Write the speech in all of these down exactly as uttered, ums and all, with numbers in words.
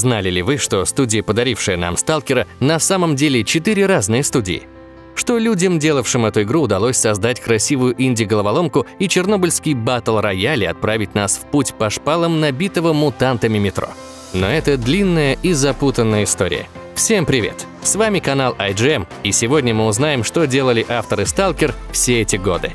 Знали ли вы, что студия, подарившая нам Сталкера, на самом деле четыре разные студии? Что людям, делавшим эту игру, удалось создать красивую инди-головоломку и чернобыльский батл-рояль и отправить нас в путь по шпалам набитого мутантами метро. Но это длинная и запутанная история. Всем привет! С вами канал ай джи эм, и сегодня мы узнаем, что делали авторы Сталкер все эти годы.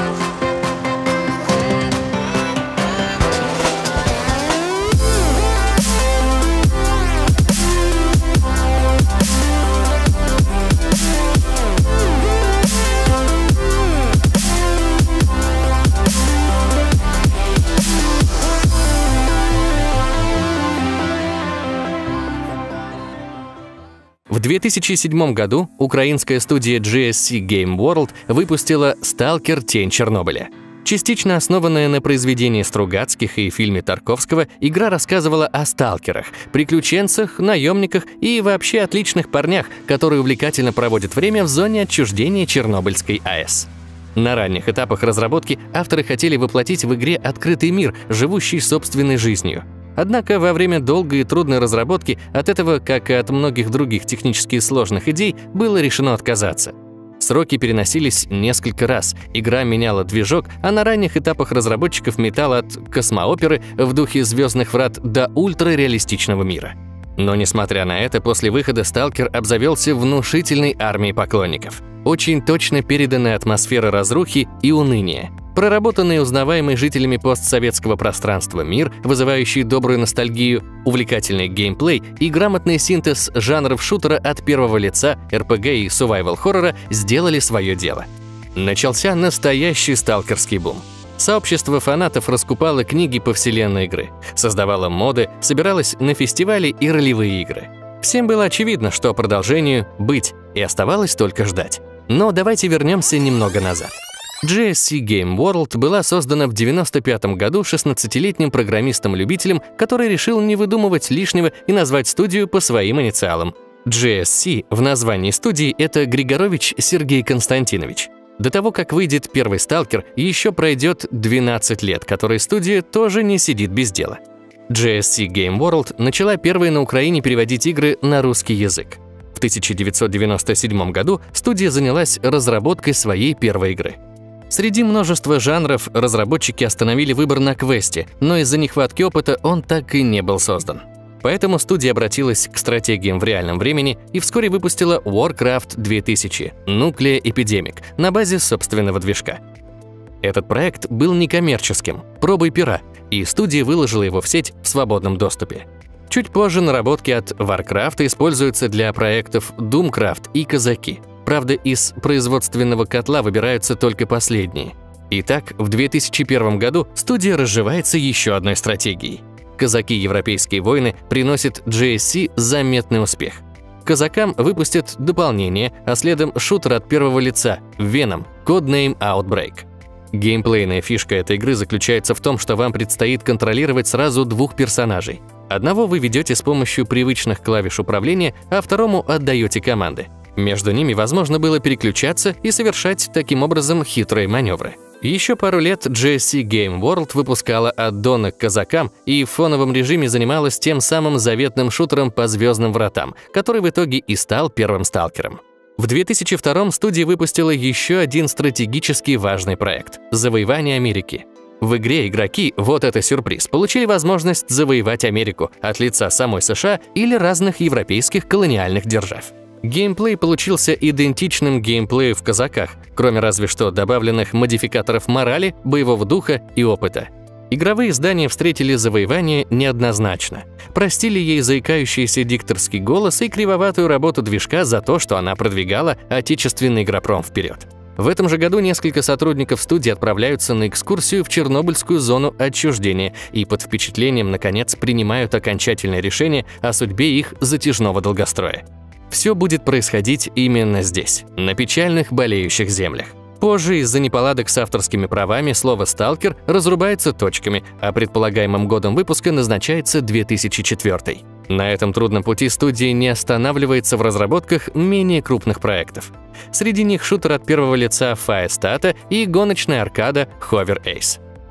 В две тысячи седьмом году украинская студия джи эс си Game World выпустила «Сталкер. Тень Чернобыля». Частично основанная на произведении Стругацких и фильме Тарковского, игра рассказывала о сталкерах, приключенцах, наемниках и вообще отличных парнях, которые увлекательно проводят время в зоне отчуждения Чернобыльской а эс. На ранних этапах разработки авторы хотели воплотить в игре открытый мир, живущий собственной жизнью. Однако во время долгой и трудной разработки от этого, как и от многих других технически сложных идей, было решено отказаться. Сроки переносились несколько раз, игра меняла движок, а на ранних этапах разработчиков метала от космооперы в духе «Звездных врат» до ультрареалистичного мира. Но несмотря на это, после выхода «Сталкер» обзавелся внушительной армией поклонников. Очень точно переданная атмосфера разрухи и уныния. Проработанный и узнаваемый жителями постсоветского пространства мир, вызывающий добрую ностальгию, увлекательный геймплей и грамотный синтез жанров шутера от первого лица, эр пи джи и survival-хоррора сделали свое дело. Начался настоящий сталкерский бум. Сообщество фанатов раскупало книги по вселенной игры, создавало моды, собиралось на фестивали и ролевые игры. Всем было очевидно, что продолжению быть, и оставалось только ждать. Но давайте вернемся немного назад. джи эс си Game World была создана в девяносто пятом году шестнадцатилетним программистом-любителем, который решил не выдумывать лишнего и назвать студию по своим инициалам. джи эс си в названии студии – это Григорович Сергей Константинович. До того, как выйдет первый «Сталкер», еще пройдет двенадцать лет, которые студия тоже не сидит без дела. джи эс си Game World начала первой на Украине переводить игры на русский язык. В тысяча девятьсот девяносто седьмом году студия занялась разработкой своей первой игры. Среди множества жанров разработчики остановили выбор на квесте, но из-за нехватки опыта он так и не был создан. Поэтому студия обратилась к стратегиям в реальном времени и вскоре выпустила Warcraft две тысячи Nuclear Epidemic на базе собственного движка. Этот проект был некоммерческим, пробой пера, и студия выложила его в сеть в свободном доступе. Чуть позже наработки от Warcraft используются для проектов Doomcraft и Казаки. Правда, из производственного котла выбираются только последние. Итак, в две тысячи первом году студия разживается еще одной стратегией. Казаки Европейские войны приносят джи эс си заметный успех. Казакам выпустят дополнение, а следом шутер от первого лица Venom, Codename Outbreak. Геймплейная фишка этой игры заключается в том, что вам предстоит контролировать сразу двух персонажей. Одного вы ведете с помощью привычных клавиш управления, а второму отдаете команды. Между ними возможно было переключаться и совершать таким образом хитрые маневры. Еще пару лет джи эс си Game World выпускала аддоны к казакам и в фоновом режиме занималась тем самым заветным шутером по Звездным вратам, который в итоге и стал первым сталкером. В две тысячи втором студия выпустила еще один стратегически важный проект – «Завоевание Америки». В игре игроки, вот это сюрприз, получили возможность завоевать Америку от лица самой США или разных европейских колониальных держав. Геймплей получился идентичным геймплею в «Казаках», кроме разве что добавленных модификаторов морали, боевого духа и опыта. Игровые издания встретили завоевание неоднозначно. Простили ей заикающийся дикторский голос и кривоватую работу движка за то, что она продвигала отечественный игропром вперед. В этом же году несколько сотрудников студии отправляются на экскурсию в Чернобыльскую зону отчуждения и под впечатлением, наконец, принимают окончательное решение о судьбе их затяжного долгостроя. Все будет происходить именно здесь, на печальных болеющих землях. Позже из-за неполадок с авторскими правами слово «Сталкер» разрубается точками, а предполагаемым годом выпуска назначается две тысячи четвёртый. На этом трудном пути студия не останавливается в разработках менее крупных проектов. Среди них шутер от первого лица Firestarter и гоночная аркада Hover Ace.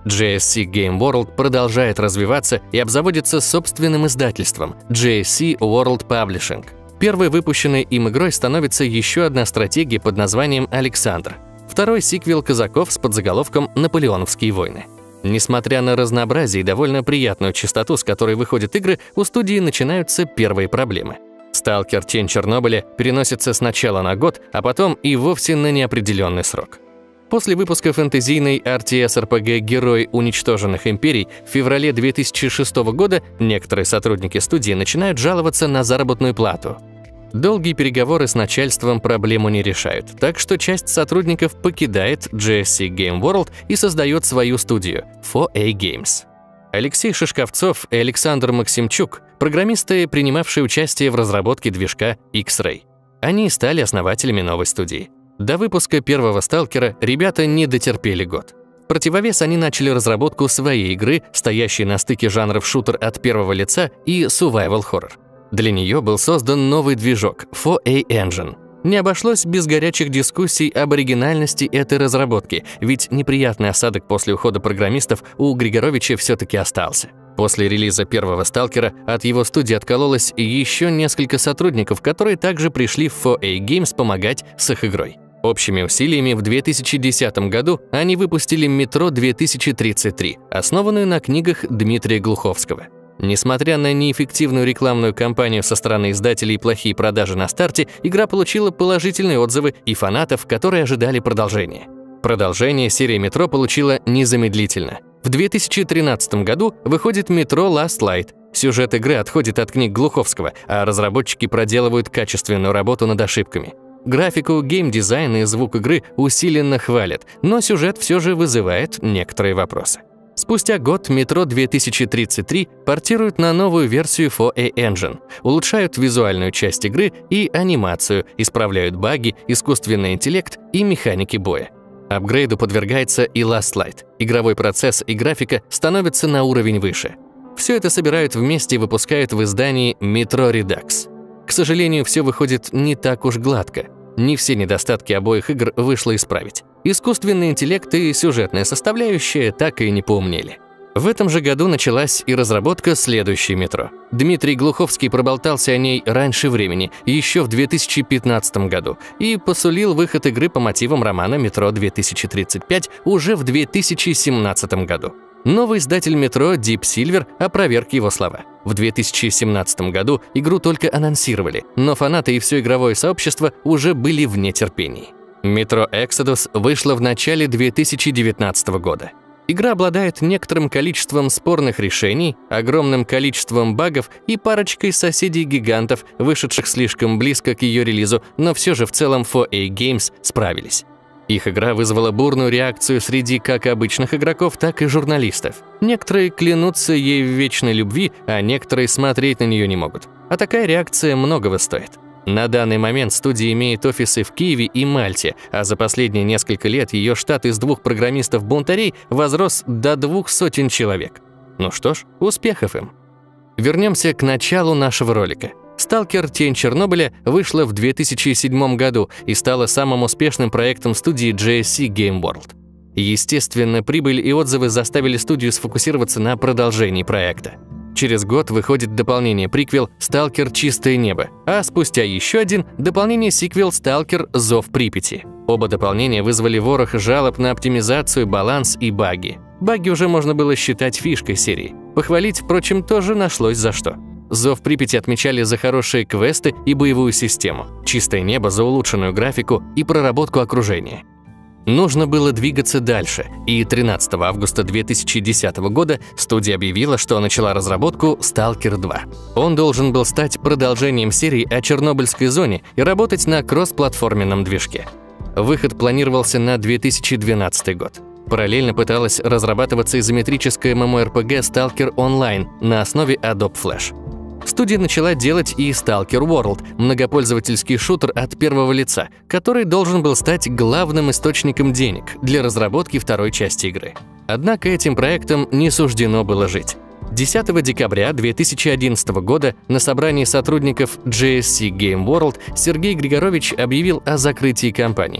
джей эс си Game World продолжает развиваться и обзаводится собственным издательством джей эс си World Publishing. Первой выпущенной им игрой становится еще одна стратегия под названием «Александр». Второй сиквел «Казаков» с подзаголовком «Наполеоновские войны». Несмотря на разнообразие и довольно приятную частоту, с которой выходят игры, у студии начинаются первые проблемы. «Сталкер. Тень Чернобыля» переносится сначала на год, а потом и вовсе на неопределенный срок. После выпуска фэнтезийной ар ти эс эр пи джи «Герой уничтоженных империй» в феврале две тысячи шестого года некоторые сотрудники студии начинают жаловаться на заработную плату. Долгие переговоры с начальством проблему не решают, так что часть сотрудников покидает джей эс си Game World и создает свою студию – фор эй Games. Алексей Шишковцов и Александр Максимчук – программисты, принимавшие участие в разработке движка X-Ray. Они стали основателями новой студии. До выпуска первого «Сталкера» ребята не дотерпели год. В противовес они начали разработку своей игры, стоящей на стыке жанров шутер от первого лица и survival horror. Для нее был создан новый движок фор эй Engine. Не обошлось без горячих дискуссий об оригинальности этой разработки, ведь неприятный осадок после ухода программистов у Григоровича все-таки остался. После релиза первого «Сталкера» от его студии откололось еще несколько сотрудников, которые также пришли в фор эй Games помогать с их игрой. Общими усилиями в две тысячи десятом году они выпустили «Метро две тысячи тридцать три», основанную на книгах Дмитрия Глуховского. Несмотря на неэффективную рекламную кампанию со стороны издателей и плохие продажи на старте, игра получила положительные отзывы и фанатов, которые ожидали продолжения. Продолжение серии «Метро» получила незамедлительно. В две тысячи тринадцатом году выходит «Метро Last Light». Сюжет игры отходит от книг Глуховского, а разработчики проделывают качественную работу над ошибками. Графику, геймдизайн и звук игры усиленно хвалят, но сюжет все же вызывает некоторые вопросы. Спустя год «Метро две тысячи тридцать три» портируют на новую версию фор эй Engine, улучшают визуальную часть игры и анимацию, исправляют баги, искусственный интеллект и механики боя. Апгрейду подвергается и Last Light. Игровой процесс и графика становятся на уровень выше. Все это собирают вместе и выпускают в издании «Метро Redux». К сожалению, все выходит не так уж гладко. Не все недостатки обоих игр вышло исправить. Искусственный интеллект и сюжетная составляющая так и не поумнели. В этом же году началась и разработка следующей «Метро». Дмитрий Глуховский проболтался о ней раньше времени, еще в две тысячи пятнадцатом году, и посулил выход игры по мотивам романа «Метро две тысячи тридцать пять» уже в две тысячи семнадцатом году. Новый издатель «Метро» Deep Silver опроверг его слова. В две тысячи семнадцатом году игру только анонсировали, но фанаты и все игровое сообщество уже были в нетерпении. «Метро Exodus» вышла в начале две тысячи девятнадцатого года. Игра обладает некоторым количеством спорных решений, огромным количеством багов и парочкой соседей-гигантов, вышедших слишком близко к ее релизу, но все же в целом фор эй Games справились. Их игра вызвала бурную реакцию среди как обычных игроков, так и журналистов. Некоторые клянутся ей в вечной любви, а некоторые смотреть на нее не могут. А такая реакция многого стоит. На данный момент студия имеет офисы в Киеве и Мальте, а за последние несколько лет ее штат из двух программистов-бунтарей возрос до двух сотен человек. Ну что ж, успехов им! Вернемся к началу нашего ролика. «Сталкер. Тень Чернобыля» вышла в две тысячи седьмом году и стала самым успешным проектом студии джей эс си Game World. Естественно, прибыль и отзывы заставили студию сфокусироваться на продолжении проекта. Через год выходит дополнение-приквел «Сталкер. Чистое небо», а спустя еще один дополнение-сиквел «Сталкер. Зов Припяти». Оба дополнения вызвали ворох жалоб на оптимизацию, баланс и баги. Баги уже можно было считать фишкой серии. Похвалить, впрочем, тоже нашлось за что. «Зов Припяти» отмечали за хорошие квесты и боевую систему, «Чистое небо» за улучшенную графику и проработку окружения. Нужно было двигаться дальше, и тринадцатого августа две тысячи десятого года студия объявила, что начала разработку «Сталкер два». Он должен был стать продолжением серии о Чернобыльской зоне и работать на кросс-платформенном движке. Выход планировался на две тысячи двенадцатый год. Параллельно пыталась разрабатываться изометрическая эм эм о эр пи джи Stalker Online на основе Adobe Flash. Студия начала делать и Stalker World, многопользовательский шутер от первого лица, который должен был стать главным источником денег для разработки второй части игры. Однако этим проектам не суждено было жить. десятого декабря две тысячи одиннадцатого года на собрании сотрудников джей эс си Game World Сергей Григорович объявил о закрытии компании.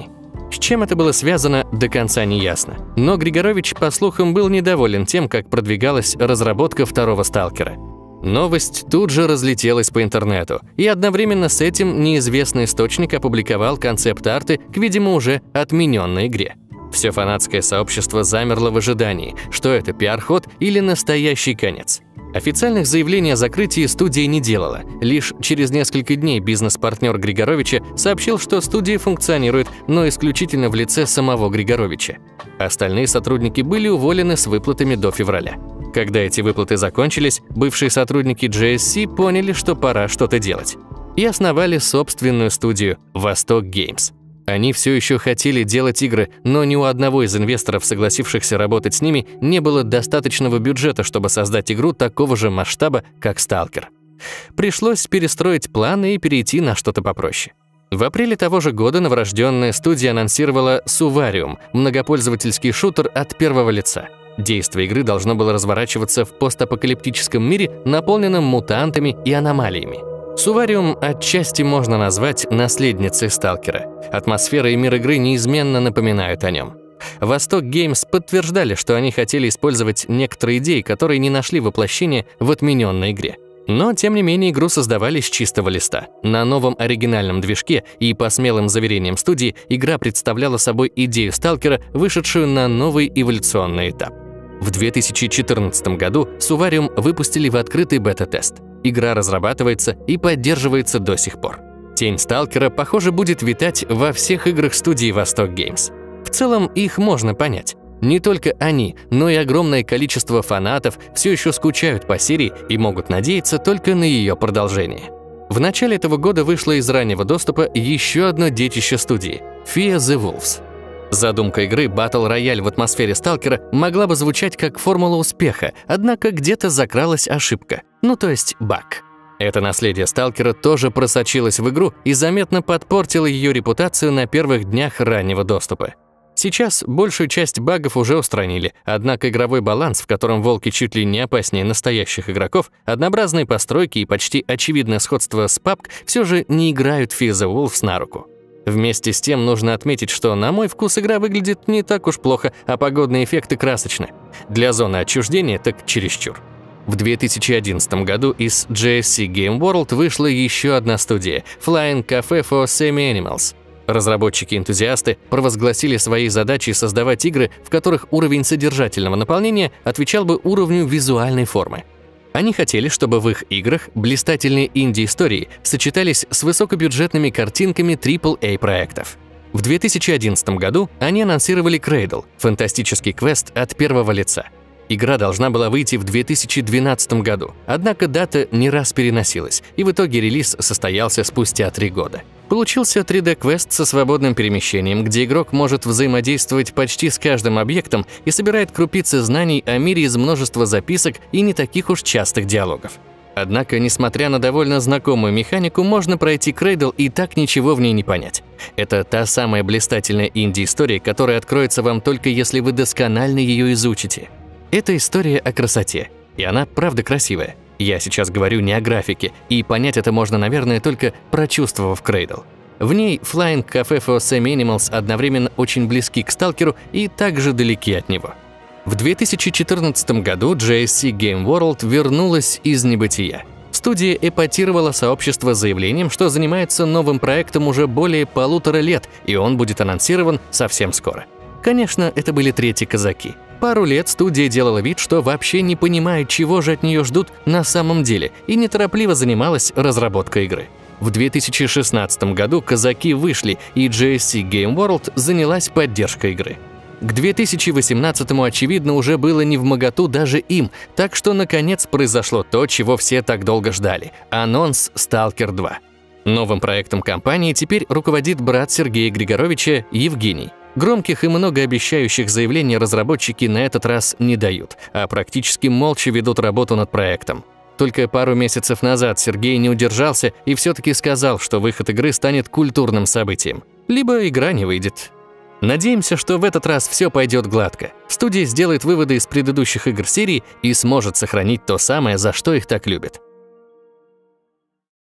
С чем это было связано, до конца не ясно. Но Григорович, по слухам, был недоволен тем, как продвигалась разработка второго «Сталкера». Новость тут же разлетелась по интернету, и одновременно с этим неизвестный источник опубликовал концепт-арты к, видимо, уже отмененной игре. Все фанатское сообщество замерло в ожидании, что это пиар-ход или настоящий конец. Официальных заявлений о закрытии студия не делала. Лишь через несколько дней бизнес-партнер Григоровича сообщил, что студия функционирует, но исключительно в лице самого Григоровича. Остальные сотрудники были уволены с выплатами до февраля. Когда эти выплаты закончились, бывшие сотрудники джей эс си поняли, что пора что-то делать. И основали собственную студию «Восток Геймс». Они все еще хотели делать игры, но ни у одного из инвесторов, согласившихся работать с ними, не было достаточного бюджета, чтобы создать игру такого же масштаба, как «Сталкер». Пришлось перестроить планы и перейти на что-то попроще. В апреле того же года новорожденная студия анонсировала «Сувариум» – многопользовательский шутер от первого лица. Действие игры должно было разворачиваться в постапокалиптическом мире, наполненном мутантами и аномалиями. «Сувариум» отчасти можно назвать наследницей «Сталкера». Атмосфера и мир игры неизменно напоминают о нем. «Восток Геймс» подтверждали, что они хотели использовать некоторые идеи, которые не нашли воплощения в отмененной игре. Но, тем не менее, игру создавали с чистого листа. На новом оригинальном движке, и по смелым заверениям студии, игра представляла собой идею «Сталкера», вышедшую на новый эволюционный этап. В две тысячи четырнадцатом году «Сувариум» выпустили в открытый бета-тест. Игра разрабатывается и поддерживается до сих пор. Тень «Сталкера», похоже, будет витать во всех играх студии «Восток Геймс». В целом, их можно понять. Не только они, но и огромное количество фанатов все еще скучают по серии и могут надеяться только на ее продолжение. В начале этого года вышло из раннего доступа еще одно детище студии – Fear the Wolves. Задумка игры Battle Royale в атмосфере «Сталкера» могла бы звучать как формула успеха, однако где-то закралась ошибка, ну то есть баг. Это наследие «Сталкера» тоже просочилось в игру и заметно подпортило ее репутацию на первых днях раннего доступа. Сейчас большую часть багов уже устранили, однако игровой баланс, в котором волки чуть ли не опаснее настоящих игроков, однообразные постройки и почти очевидное сходство с пабг все же не играют Fear the Wolves на руку. Вместе с тем нужно отметить, что, на мой вкус, игра выглядит не так уж плохо, а погодные эффекты красочны. Для зоны отчуждения так чересчур. В две тысячи одиннадцатом году из джей эс си Game World вышла еще одна студия – Flying Cafe for Semi-Animals. Разработчики-энтузиасты провозгласили своей задачей создавать игры, в которых уровень содержательного наполнения отвечал бы уровню визуальной формы. Они хотели, чтобы в их играх блистательные инди-истории сочетались с высокобюджетными картинками трипл эй проектов. В две тысячи одиннадцатом году они анонсировали Cradle – фантастический квест от первого лица. Игра должна была выйти в две тысячи двенадцатом году, однако дата не раз переносилась, и в итоге релиз состоялся спустя три года. Получился три дэ-квест со свободным перемещением, где игрок может взаимодействовать почти с каждым объектом и собирает крупицы знаний о мире из множества записок и не таких уж частых диалогов. Однако, несмотря на довольно знакомую механику, можно пройти Cradle и так ничего в ней не понять. Это та самая блистательная инди-история, которая откроется вам только если вы досконально ее изучите. Это история о красоте, и она правда красивая. Я сейчас говорю не о графике, и понять это можно, наверное, только прочувствовав Cradle. В ней Flying Cafe for Semi-Animals одновременно очень близки к «Сталкеру» и также далеки от него. В две тысячи четырнадцатом году джей эс си Game World вернулась из небытия. Студия эпатировала сообщество заявлением, что занимается новым проектом уже более полутора лет, и он будет анонсирован совсем скоро. Конечно, это были третьи казаки. Пару лет студия делала вид, что вообще не понимает, чего же от нее ждут на самом деле, и неторопливо занималась разработкой игры. В две тысячи шестнадцатом году казаки вышли, и джей эс си Game World занялась поддержкой игры. К две тысячи восемнадцатому, очевидно, уже было невмоготу даже им, так что наконец произошло то, чего все так долго ждали – анонс «Сталкер два». Новым проектом компании теперь руководит брат Сергея Григоровича Евгений. Громких и многообещающих заявлений разработчики на этот раз не дают, а практически молча ведут работу над проектом. Только пару месяцев назад Сергей не удержался и все-таки сказал, что выход игры станет культурным событием. Либо игра не выйдет. Надеемся, что в этот раз все пойдет гладко. Студия сделает выводы из предыдущих игр серии и сможет сохранить то самое, за что их так любят.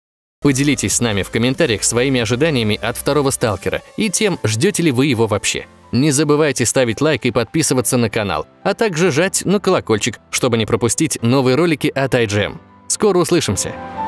Поделитесь с нами в комментариях своими ожиданиями от второго «Сталкера» и тем, ждете ли вы его вообще. Не забывайте ставить лайк и подписываться на канал, а также жать на колокольчик, чтобы не пропустить новые ролики от ай джи эм. Скоро услышимся!